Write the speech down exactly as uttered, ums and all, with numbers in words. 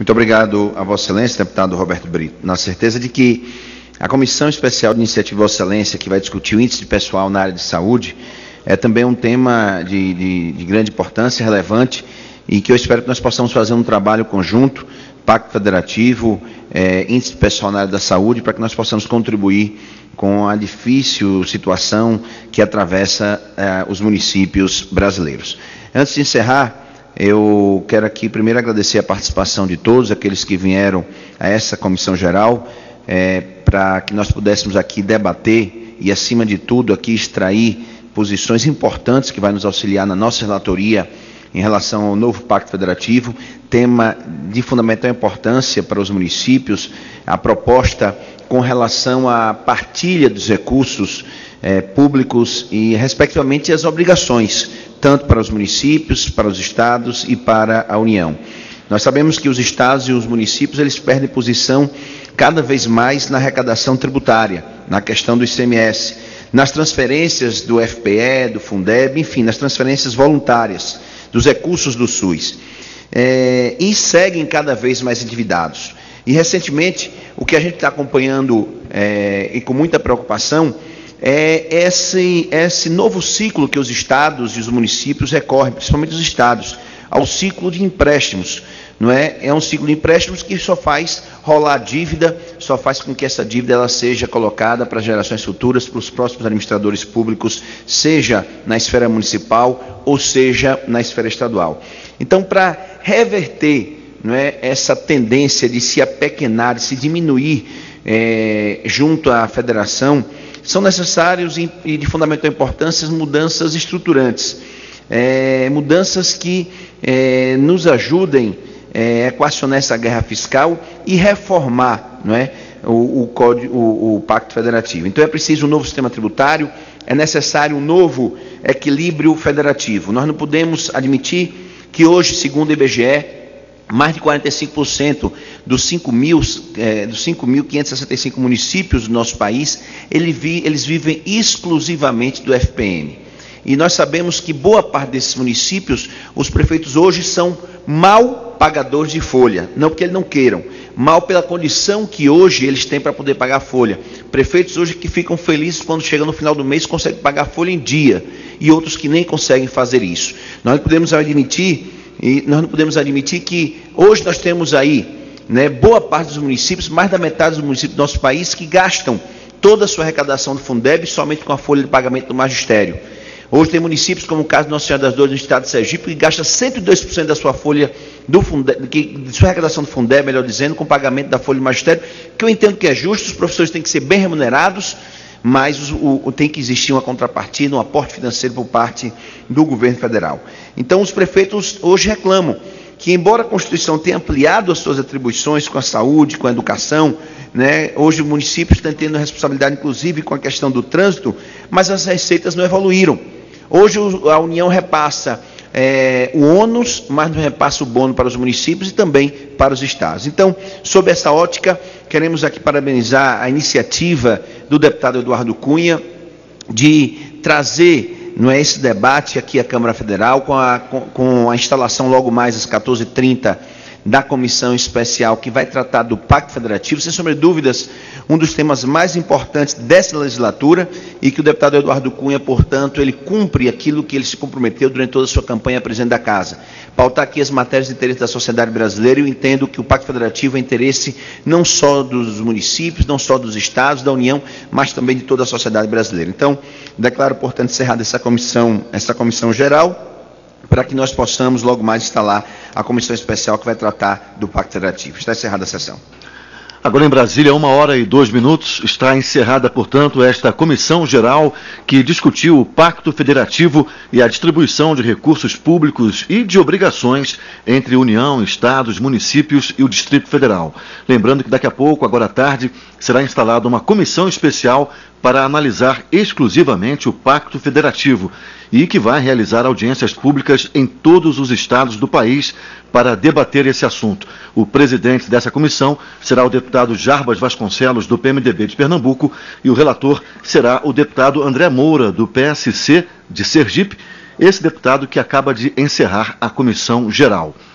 Muito obrigado a Vossa Excelência, deputado Roberto Brito, na certeza de que a Comissão Especial de Iniciativa de Vossa Excelência, que vai discutir o índice de pessoal na área de saúde, é também um tema de, de, de grande importância, relevante, e que eu espero que nós possamos fazer um trabalho conjunto, Pacto Federativo, é, índice de pessoal na área da saúde, para que nós possamos contribuir com a difícil situação que atravessa é, os municípios brasileiros. Antes de encerrar, eu quero aqui primeiro agradecer a participação de todos aqueles que vieram a essa comissão geral, é, para que nós pudéssemos aqui debater e, acima de tudo, aqui extrair posições importantes que vai nos auxiliar na nossa relatoria em relação ao novo Pacto Federativo, tema de fundamental importância para os municípios, a proposta com relação à partilha dos recursos eh, públicos e, respectivamente, as obrigações, tanto para os municípios, para os estados e para a União. Nós sabemos que os estados e os municípios, eles perdem posição cada vez mais na arrecadação tributária, na questão do I C M S, nas transferências do F P E, do Fundeb, enfim, nas transferências voluntárias, dos recursos do SUS, é, e seguem cada vez mais endividados. E, recentemente, o que a gente está acompanhando é, e com muita preocupação é esse, esse novo ciclo que os estados e os municípios recorrem, principalmente os estados, ao ciclo de empréstimos. Não é? É um ciclo de empréstimos que só faz rolar a dívida, só faz com que essa dívida ela seja colocada para gerações futuras, para os próximos administradores públicos, seja na esfera municipal ou seja na esfera estadual. Então, para reverter, não é, essa tendência de se apequenar, de se diminuir é, junto à federação, são necessários e de fundamental importância mudanças estruturantes, é, mudanças que é, nos ajudem É, equacionar essa guerra fiscal e reformar, não é, o, o, código, o, o Pacto Federativo. Então é preciso um novo sistema tributário, é necessário um novo equilíbrio federativo. Nós não podemos admitir que hoje, segundo o I B G E, mais de quarenta e cinco por cento dos cinco mil quinhentos e sessenta e cinco municípios do nosso país, ele vi, eles vivem exclusivamente do F P M. E nós sabemos que boa parte desses municípios, os prefeitos hoje são mal pagadores de folha, não porque eles não queiram, mal pela condição que hoje eles têm para poder pagar a folha. Prefeitos hoje que ficam felizes quando chega no final do mês conseguem pagar a folha em dia, e outros que nem conseguem fazer isso. Nós não podemos admitir, e nós não podemos admitir que hoje nós temos aí, né, boa parte dos municípios, mais da metade dos municípios do nosso país, que gastam toda a sua arrecadação do Fundeb somente com a folha de pagamento do magistério. Hoje tem municípios, como o caso de Nossa Senhora das Dores, no estado de Sergipe, que gasta cento e dois por cento da sua folha, do Fundeb, que, de sua arrecadação do Fundeb, melhor dizendo, com pagamento da folha do magistério, que eu entendo que é justo, os professores têm que ser bem remunerados, mas o, o, tem que existir uma contrapartida, um aporte financeiro por parte do governo federal. Então, os prefeitos hoje reclamam que, embora a Constituição tenha ampliado as suas atribuições com a saúde, com a educação, né, hoje os municípios estão tendo responsabilidade, inclusive, com a questão do trânsito, mas as receitas não evoluíram. Hoje a União repassa é, o ônus, mas não repassa o bônus para os municípios e também para os estados. Então, sob essa ótica, queremos aqui parabenizar a iniciativa do deputado Eduardo Cunha de trazer, não é, esse debate aqui à Câmara Federal, com a, com, com a instalação logo mais às quatorze e trinta da comissão especial que vai tratar do Pacto Federativo, sem sombra de dúvidas, um dos temas mais importantes dessa legislatura, e que o deputado Eduardo Cunha, portanto, ele cumpre aquilo que ele se comprometeu durante toda a sua campanha a presidente da Casa. Pautar aqui as matérias de interesse da sociedade brasileira. Eu entendo que o Pacto Federativo é interesse não só dos municípios, não só dos estados, da União, mas também de toda a sociedade brasileira. Então, declaro, portanto, encerrada essa comissão, essa comissão geral, para que nós possamos logo mais instalar a comissão especial que vai tratar do Pacto Federativo. Está encerrada a sessão. Agora em Brasília, uma hora e dois minutos, está encerrada, portanto, esta comissão geral que discutiu o Pacto Federativo e a distribuição de recursos públicos e de obrigações entre União, Estados, municípios e o Distrito Federal. Lembrando que daqui a pouco, agora à tarde, será instalada uma comissão especial para analisar exclusivamente o Pacto Federativo e que vai realizar audiências públicas em todos os estados do país para debater esse assunto. O presidente dessa comissão será o deputado Jarbas Vasconcelos, do P M D B de Pernambuco, e o relator será o deputado André Moura, do P S C de Sergipe, esse deputado que acaba de encerrar a comissão geral.